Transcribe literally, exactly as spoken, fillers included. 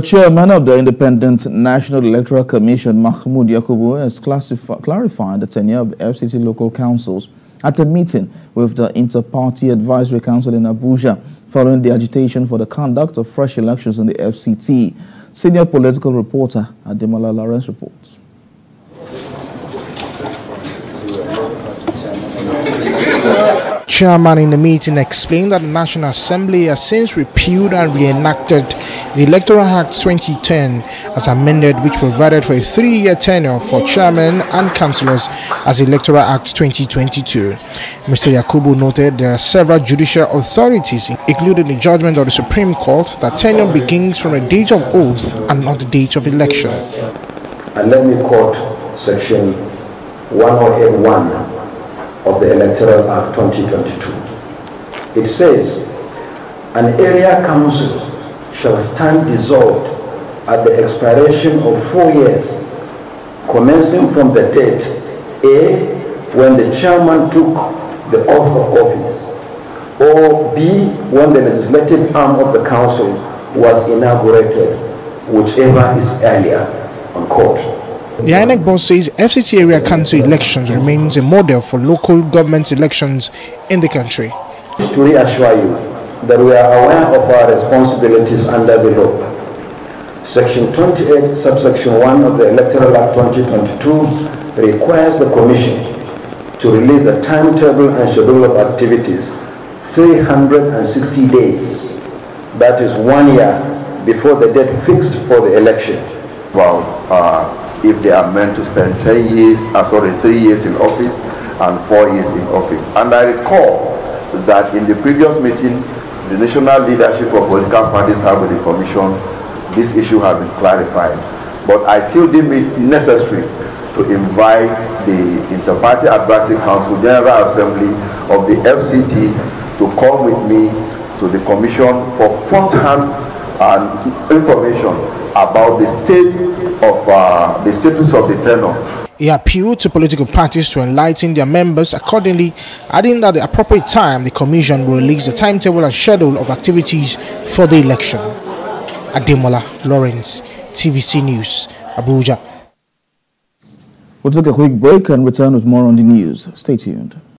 chairman of the Independent National Electoral Commission, Mahmoud Yakubu, has clarified the tenure of the F C T local councils at a meeting with the Inter-Party Advisory Council in Abuja following the agitation for the conduct of fresh elections in the F C T. Senior political reporter Ademola Lawrence reports. Chairman in the meeting explained that the National Assembly has since repealed and reenacted the Electoral Act twenty ten as amended, which provided for a three-year tenure for chairmen and councillors as Electoral Act twenty twenty-two. Mister Yakubu noted there are several judicial authorities, including the judgment of the Supreme Court, that tenure begins from the date of oath and not the date of election. And let me quote section one oh eight one of the Electoral Act twenty twenty-two. It says, an area council shall stand dissolved at the expiration of four years, commencing from the date A, when the chairman took the oath of office, or B, when the legislative arm of the council was inaugurated, whichever is earlier, unquote. The I N E C boss says F C T area council elections remains a model for local government elections in the country. To reassure you that we are aware of our responsibilities under the law. Section twenty-eight, subsection one of the Electoral Act twenty twenty-two requires the Commission to release the timetable and schedule of activities three hundred sixty days, that is one year before the date fixed for the election. Well, uh, if they are meant to spend ten years, uh, sorry, three years in office and four years in office. And I recall that in the previous meeting, the national leadership of political parties have with the commission, this issue has been clarified. But I still deem it necessary to invite the Inter-Party Advisory Council, General Assembly of the F C T to come with me to the commission for first-hand uh, information about the state of uh, the status of the tenure. He appealed to political parties to enlighten their members accordingly, adding that at the appropriate time the commission will release the timetable and schedule of activities for the election. Ademola Lawrence, T V C News, Abuja. We'll take a quick break and return with more on the news. Stay tuned.